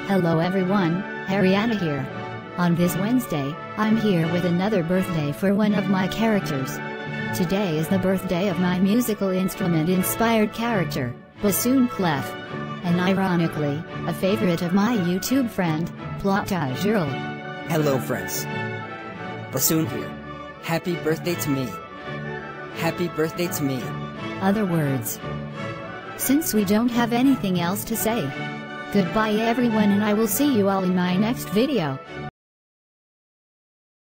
Hello everyone, Arianna here. On this Wednesday, I'm here with another birthday for one of my characters. Today is the birthday of my musical instrument-inspired character, Bassoon Clef. And ironically, a favorite of my YouTube friend, Plotagon. Hello friends. Bassoon here. Happy birthday to me. Happy birthday to me. Other words. Since we don't have anything else to say, goodbye everyone, and I will see you all in my next video.